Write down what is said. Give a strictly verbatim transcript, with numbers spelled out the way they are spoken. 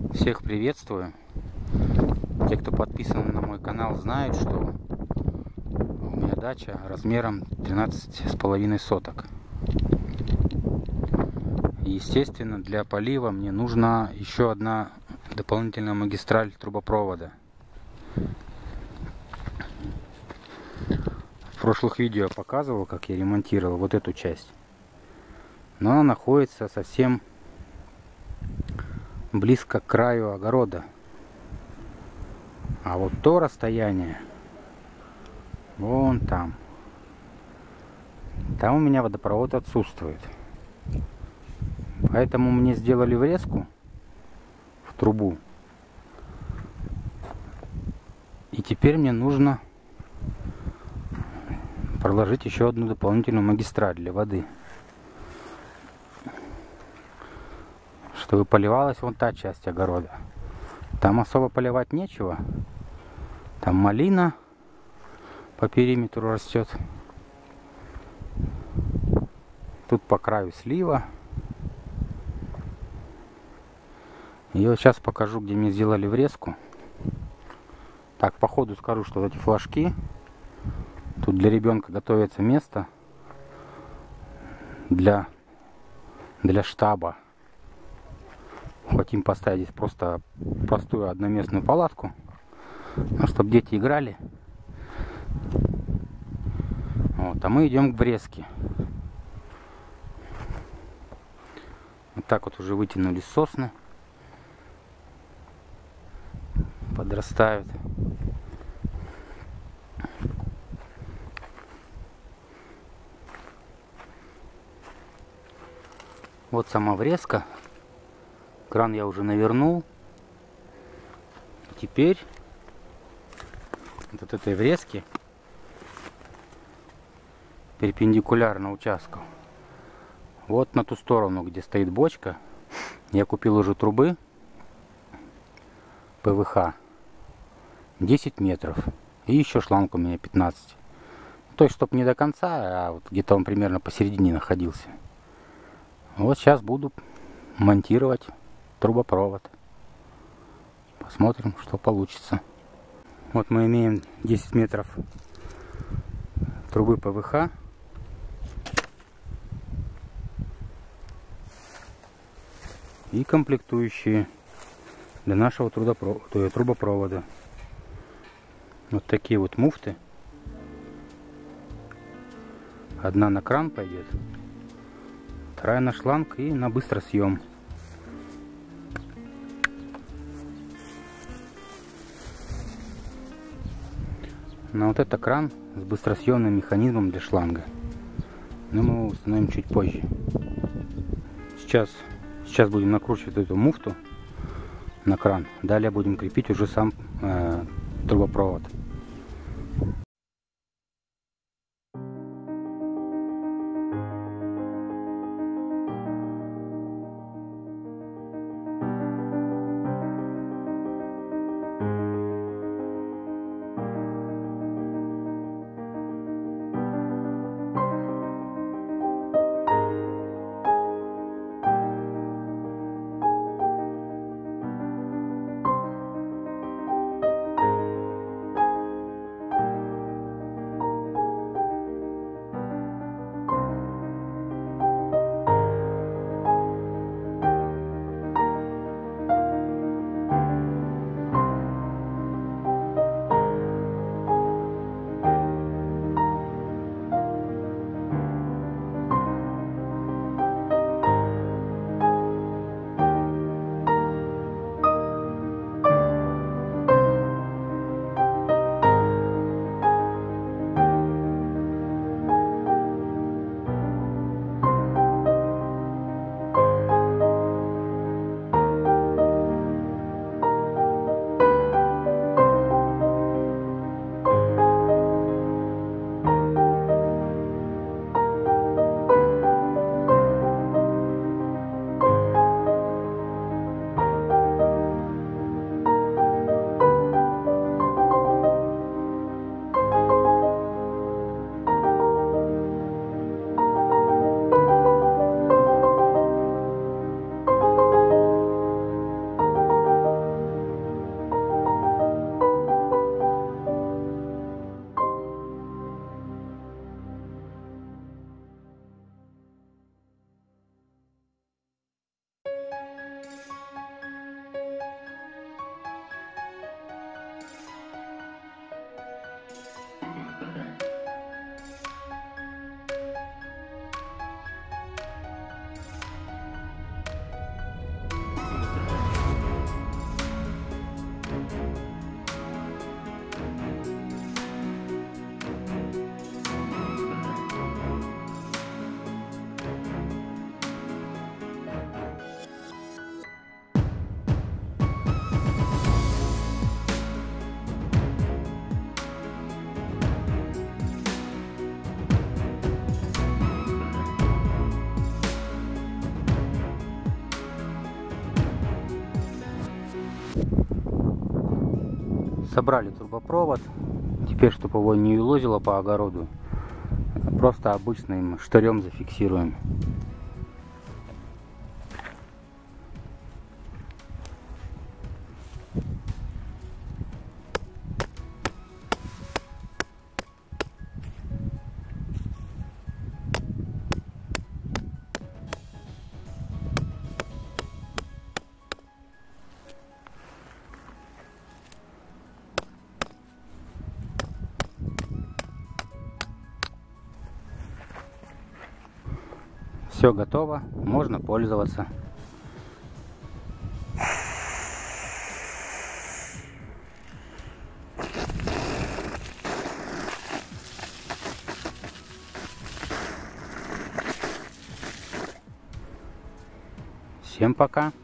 Всех приветствую. Те, кто подписан на мой канал, знают, что у меня дача размером тринадцать с половиной соток. И, естественно, для полива мне нужна еще одна дополнительная магистраль трубопровода. В прошлых видео я показывал, как я ремонтировал вот эту часть. Но она находится совсем близко к краю огорода. А вот то расстояние вон там. Там у меня водопровод отсутствует. Поэтому мне сделали врезку в трубу. И теперь мне нужно проложить еще одну дополнительную магистраль для воды, чтобы поливалась вон та часть огорода. Там особо поливать нечего. Там малина по периметру растет. Тут по краю слива. И вот сейчас покажу, где мне сделали врезку. Так, по ходу скажу, что вот эти флажки. Тут для ребенка готовится место для, для штаба. Хотим поставить здесь просто простую одноместную палатку, ну, чтобы дети играли. Вот, а мы идем к врезке. Вот так вот уже вытянулись сосны. Подрастают. Вот сама врезка. Кран я уже навернул. Теперь вот от этой врезки перпендикулярно участку. Вот на ту сторону, где стоит бочка, я купил уже трубы ПВХ десять метров. И еще шланг у меня пятнадцать. То есть, чтобы не до конца, а вот где-то он примерно посередине находился. Вот сейчас буду монтировать трубопровод. Посмотрим, что получится. Вот мы имеем десять метров трубы ПВХ. И комплектующие для нашего трубопровода. Вот такие вот муфты. Одна на кран пойдет, вторая на шланг и на быстросъем. На вот это кран с быстросъемным механизмом для шланга. Но мы его установим чуть позже. Сейчас, сейчас будем накручивать эту муфту на кран. Далее будем крепить уже сам э, трубопровод. Собрали трубопровод. Теперь, чтобы его не елозило по огороду, просто обычным штырем зафиксируем. Все готово, можно пользоваться. Всем пока!